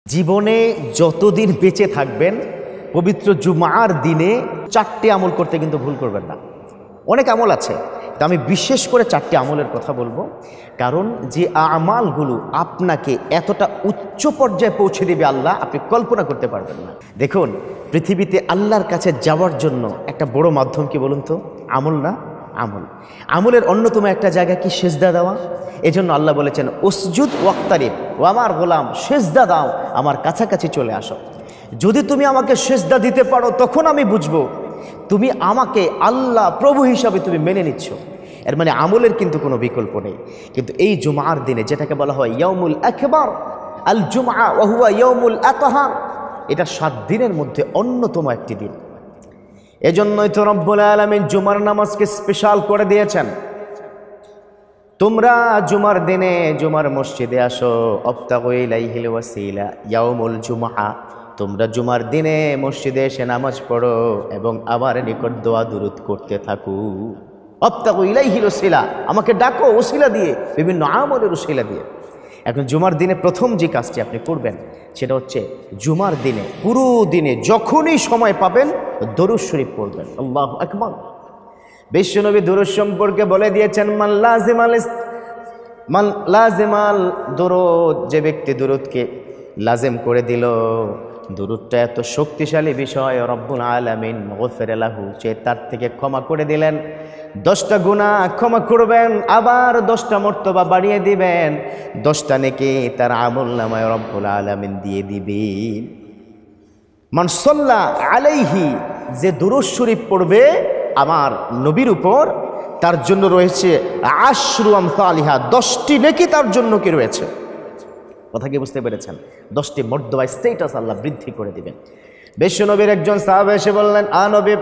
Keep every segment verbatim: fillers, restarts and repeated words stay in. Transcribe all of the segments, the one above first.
জীবনে যতদিন বেঁচে থাকবেন পবিত্র জুমার দিনে চারটি আমল করতে কিন্তু ভুল করবেন না। অনেক আমল আছে, তা আমি বিশেষ করে চারটি আমলের কথা বলবো, কারণ যে আমালগুলো আপনাকে এতটা উচ্চ পর্যায়ে পৌঁছে দেবে আল্লাহ, আপনি কল্পনা করতে পারবেন না। দেখুন, পৃথিবীতে আল্লাহর কাছে যাওয়ার জন্য একটা বড় মাধ্যম কি বলুন তো? আমল না? আমল। আমলের অন্যতম একটা জায়গা কি? সেজদা দেওয়া। এজন্য আল্লাহ বলেছেন, উসজুদ ওয়াক্তারিব, ও আমার গোলাম সেজদা দাও, আমার কাছাকাছি চলে আসো। যদি তুমি আমাকে সেজদা দিতে পারো, তখন আমি বুঝবো তুমি আমাকে আল্লাহ প্রভু হিসাবে তুমি মেনে নিচ্ছ। এর মানে আমলের কিন্তু কোনো বিকল্প নেই। কিন্তু এই জুমার দিনে, যেটাকে বলা হয় ইয়াউমুল আকবার, আল জুমআ ওয়া হুয়া ইয়াউমুল আতহার, এটা সাত দিনের মধ্যে অন্যতম একটি দিন। এজন্যই তো রব্বুল আলামিন জুমার নামাজকে স্পেশাল করে দিয়েছেন। তোমরা জুমার দিনে জুমার মসজিদে আসো, অবতাগু ইলাইহিল ওয়াসিলা ইয়াউমুল জুমআ, তোমরা জুমার দিনে মসজিদে এসে নামাজ পড়ো এবং আমার নিকট দোয়া দুরূদ করতে থাকো। অবতাগু ইলাইহিল ওয়াসিলা, আমাকে ডাকো ওসিলা দিয়ে, বিভিন্ন আমলের ওসিলা দিয়ে। এখন জুমার দিনে প্রথম যে কাজটি আপনি করবেন সেটা হচ্ছে জুমার দিনে পুরো দিনে যখনই সময় পাবেন দরুদ শরীফ পড়বেন। আল্লাহু আকবার। বিশ্বনবী দরুদ সম্পর্কে বলে দিয়েছেন, মান লাজিমাল মান লাজিমাল দুরুদ, যে ব্যক্তি দুরুদকে লাজিম করে দিল, দুরুদটা এত শক্তিশালী বিষয়, রব্বুল আলামিন গফির লাহু, সে তার থেকে ক্ষমা করে দিলেন, দশটা গুনাহ ক্ষমা করবেন, আবার দশটা মর্তবা বাড়িয়ে দিবেন, দশটা নেকি তার আমল নামায় রব্বুল আলামিন দিয়ে দিবেন। মান সাল্লা আলাইহি, যে দুরূদ শরীফ পড়বে আমার নবীর উপর, তার জন্য রয়েছে আশরু আমসালিহা, দশটি নেকি তার জন্য কি রয়েছে। কথা কি বুঝতে পেরেছেন? দশটি মর্তবা, স্ট্যাটাস আল্লাহ বৃদ্ধি করে দিবেন। বিশ্বনবীর একজন সাহাবা এসে বললেন, আ নবী,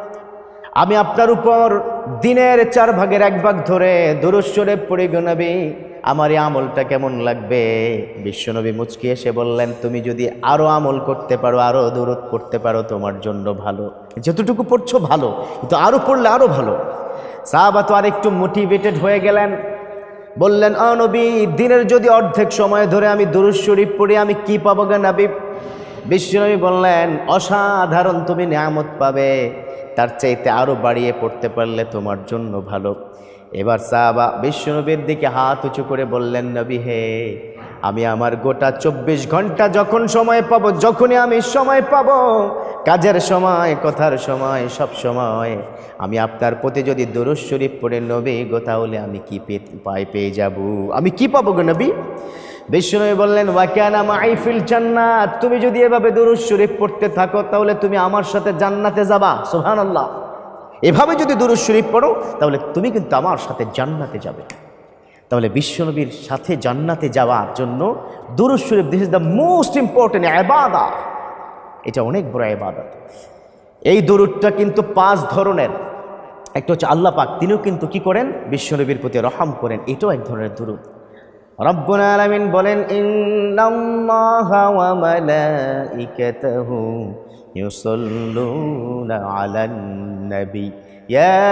আমি আপনার উপর দিনের চার ভাগের এক ভাগ ধরে দুরূদ শরীফ পড়ি গো নবী, আমার এই আমলটা কেমন লাগবে? বিশ্বনবী মুচকি এসে বললেন, তুমি যদি আরো আমল করতে পারো, আরো দুরূদ পড়তে পারো, তোমার জন্য ভালো। যতটুকু পড়ছো ভালো, কিন্তু আরো পড়লে আরো ভালো। সাহাবা তো আর একটু মোটিভেটেড হয়ে গেলেন, বললেন, ও নবী, দিনের যদি অর্ধেক সময় ধরে আমি দুরূদ শরীফ পড়ি, আমি কি পাবো গো নবী? বিশ্বনবী বললেন, অসাধারণ তুমি নিয়ামত পাবে, তার চাইতে আরো বাড়িয়ে পড়তে পারলে তোমার জন্য ভালো। এবার সাহাবা বিশ্বনবীর দিকে হাত উঁচু করে বললেন, নবী হে, আমি আমার গোটা চব্বিশ ঘন্টা যখন সময় পাবো, যখনই আমি সময় পাবো, কাজের সময়, কথার সময়, সব সময় আমি আপনার প্রতি যদি দুরূদ শরীফ পড়ে নবী গো, তাহলে আমি কি পাই পেয়ে যাব? আমি কি পাবো গো নবী? বিশ্বনবী বললেন, ওয়া কানা মাই ফিল জান্নাত, তুমি যদি এভাবে দুরূদ শরীফ পড়তে থাকো, তাহলে তুমি আমার সাথে জান্নাতে যাবা। সুবহানাল্লাহ। এভাবে যদি দুরূদ শরীফ পড়ো, তাহলে তুমি কিন্তু আমার সাথে জান্নাতে যাবে। তাহলে বিশ্বনবীর সাথে জান্নাতে যাওয়ার জন্য দুরূদ শরীফ, this is the most important ইবাদত। এটা অনেক বড় ইবাদত। এই দুরূদটা কিন্তু পাঁচ ধরনের। একটা হচ্ছে আল্লাহ পাক, তিনিও কিন্তু কি করেন? বিশ্বনবীর প্রতি রহম করেন। এটাও এক ধরনের দুরূদ। রব্বুল আলামিন বলেন, ইন্নাল্লাহা ওয়া মালাইকাতাহু ইউসাল্লুনা আলান নবী ইয়া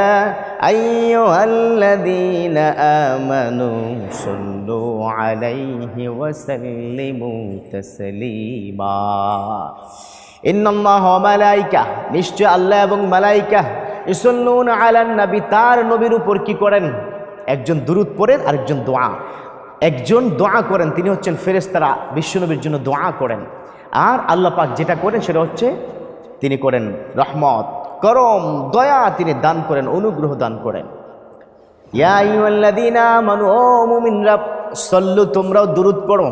আইয়ুহাল্লাযীনা আমানু সাল্লু আলাইহি ওয়া সাল্লিমু তাসলিমা। ইন্নাল্লাহা ওয়া মালাইকা, নিশ্চয় আল্লাহ এবং মালাইকা, ইউসাল্লুনা আলান নবী, তার নবীর উপর কি করেন? একজন দুরূদ পড়েন, আরেকজন দোয়া। একজন দোয়া করেন, তিনি হচ্ছেন ফেরেশতারা, বিশ্বনবীর জন্য দোয়া করেন। আর আল্লাহ পাক যেটা করেন সেটা হচ্ছে তিনি করেন রহমত, করম, দয়া তিনি দান করেন, অনুগ্রহ দান করেন। ইয়া আইয়ুহাল্লাযীনা আমানু, ও মুমিনরা, সাল্লু, তোমরাও দুরূদ পড়ো।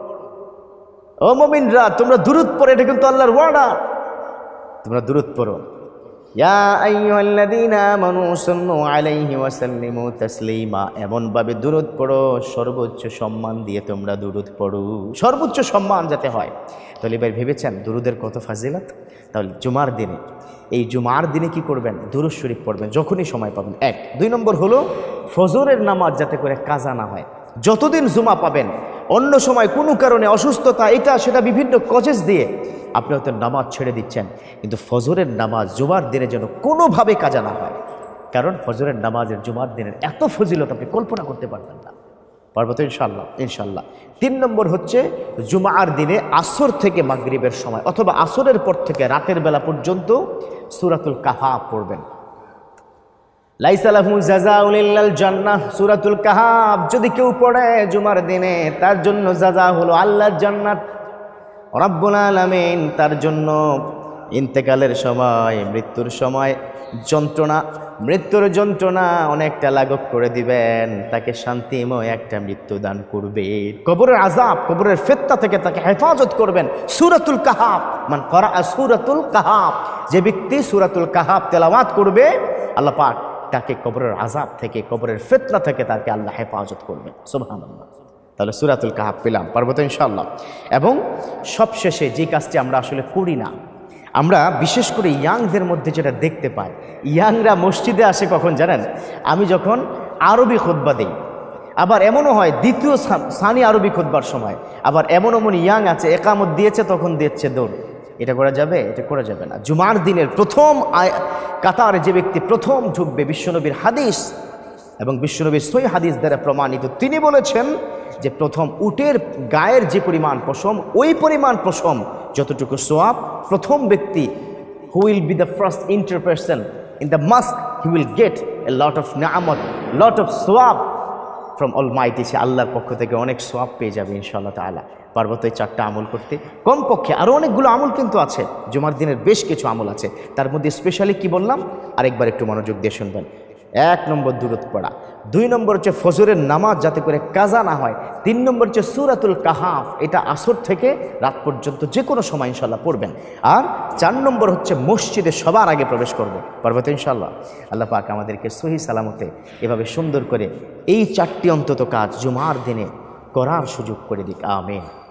ও মুমিনরা, তোমরা দুরূদ পড়ো, এটা কিন্তু আল্লাহর ওয়াদা, তোমরা দুরূদ পড়ো। ইয়া আইয়ুহাল্লাযীনা আমানু সাল্লু আলাইহি ওয়া সাল্লিমু তাসলিমা, এমন ভাবে দুরূদ পড়ো, সর্বোচ্চ সম্মান দিয়ে তোমরা দুরূদ পড়ো, সর্বোচ্চ সম্মান যাতে হয়। তাহলে এবার ভেবেছেন দুরূদের কত ফাজিলত? তাহলে জুমার দিনে, এই জুমার দিনে কি করবেন? দুরূদ শরীফ পড়বেন যখনই সময় পাবেন। এক। দুই নম্বর হলো ফজরের নামাজ যাতে করে কাজা না হয়। যতদিন জুমা পাবেন, অন্য সময় কোনো কারণে অসুস্থতা, এটা সেটা বিভিন্ন কজেস দিয়ে আপনি হয়তো নামাজ ছেড়ে দিচ্ছেন, কিন্তু ফজরের নামাজ জুমার দিনে যেন কোনোভাবে কাজা না হয়। কারণ ফজরের নামাজের জুমার দিনের এত ফজিলত আপনি কল্পনা করতে পারবেন না। পারবো তো ইনশাল্লাহ? ইনশাল্লাহ। তিন নম্বর হচ্ছে জুমার দিনে আসর থেকে মাগরিবের সময় অথবা আসরের পর থেকে রাতের বেলা পর্যন্ত সূরাতুল কাহাফ পড়বেন। লাইসা লাহু জাযাউন ইল্লাল জান্নাহ, সূরাতুল কাহাফ যদি কেউ পড়ে জুমার দিনে তার জন্য জাযা হলো আল্লাহর জান্নাত। রব্বুল আলামিন তার জন্য ইন্তেকালের সময়, মৃত্যুর সময় যন্ত্রণা মৃত্যুর যন্ত্রণা অনেকটা লাঘব করে দিবেন, তাকে শান্তিময় একটা মৃত্যু দান করবে। কবরের আযাব, কবরের ফিতনা থেকে তাকে হেফাজত করবেন সূরাতুল কাহাফ। মান ক্বারা সূরাতুল কাহাফ, যে ব্যক্তি সূরাতুল কাহাফ তেলাওয়াত করবে আল্লাহ পাক তাকে কবরের আযাব থেকে, কবরের ফিতনা থেকে তাকে আল্লাহ হেফাজত করবেন। সুবহানাল্লাহ। তাহলে সূরাতুল কাহাফ পেলাম, পারবো তো ইনশাআল্লাহ। এবং সবশেষে যে কাজটি আমরা আসলে করি না, আমরা বিশেষ করে ইয়াংদের মধ্যে যেটা দেখতে পাই, ইয়াংরা মসজিদে আসে কখন জানেন? আমি যখন আরবি খুতবা দিই, আবার এমনও হয় দ্বিতীয় সানি আরবি খুতবার সময়, আবার এমন এমন ইয়াং আছে একামত দিয়েছে তখন দিচ্ছে দৌড়। এটা করা যাবে? এটা করা যাবে না। জুমার দিনের প্রথম কাতারে যে ব্যক্তি প্রথম ঢুকবে, বিশ্বনবীর হাদিস এবং বিশ্বনবীর সহিহ হাদিস দ্বারা প্রমাণিত, তিনি বলেছেন যে প্রথম উটের গায়ের যে পরিমাণ পশম, ওই পরিমাণ পশম যতটুকু সোয়াব, প্রথম ব্যক্তি who will be the first enter person in the mosque, he will get a lot of নিয়ামত, লট অফ সোয়াব ফ্রম অলমাইটি। সে আল্লাহর পক্ষ থেকে অনেক সোয়াব পেয়ে যাবে ইনশাআল্লাহ তাআলা। পারবো তো এই চারটা আমল করতে? কমপক্ষে আরও অনেকগুলো আমল কিন্তু আছে, জুমার দিনের বেশ কিছু আমল আছে, তার মধ্যে স্পেশালি কি বললাম আরেকবার একটু মনোযোগ দিয়ে শুনবেন। এক নম্বর দুরূদ পড়া, দুই নম্বর হচ্ছে ফজরের নামাজ যাতে করে কাজা না হয়, তিন নম্বর হচ্ছে সূরাতুল কাহাফ, এটা আসর থেকে রাত পর্যন্ত যে কোনো সময় ইনশাল্লাহ পড়বেন, আর চার নম্বর হচ্ছে মসজিদে সবার আগে প্রবেশ করবে। পারবো তো ইনশাল্লাহ? আল্লাহ পাক আমাদেরকে সহি সালামতে এভাবে সুন্দর করে এই চারটি অন্তত কাজ জুমার দিনে করার সুযোগ করে দিক। আমিন।